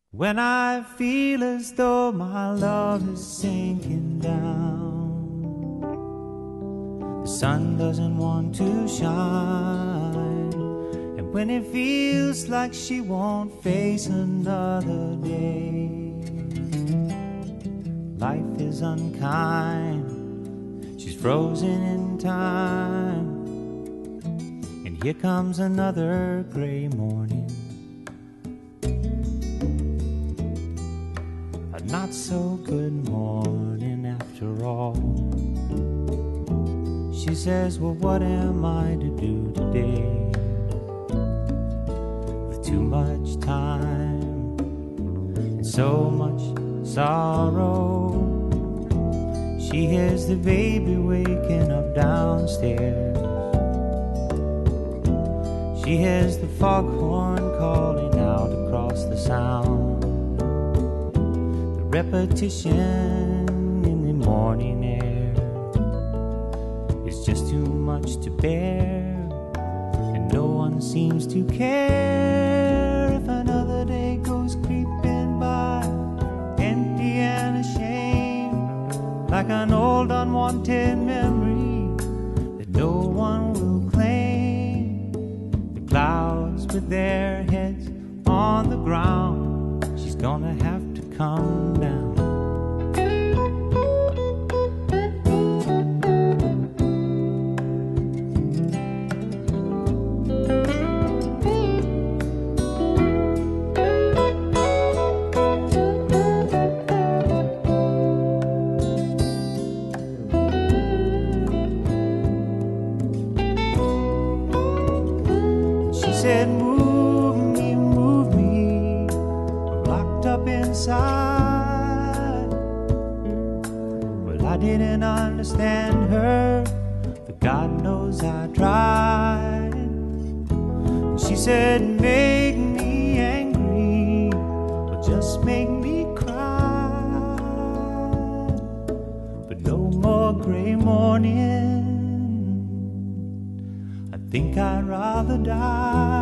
When I feel as though my love is sinking down, the sun doesn't want to shine, and when it feels like she won't face another day, life is unkind, she's frozen in time, and here comes another gray morning. Not so good morning after all. She says, well, what am I to do today? With too much time and so much sorrow. She hears the baby waking up downstairs. She hears the foghorn calling out across the sound. Repetition in the morning air is just too much to bear, and no one seems to care if another day goes creeping by, empty and ashamed, like an old unwanted memory that no one will claim. The clouds with their heads on the ground, she's gonna have to come down. She said, move me, I'm locked up inside. Well, I didn't understand her, but God knows I tried. And she said, make me angry, or just make me cry, but no more gray morning. I think I'd rather die.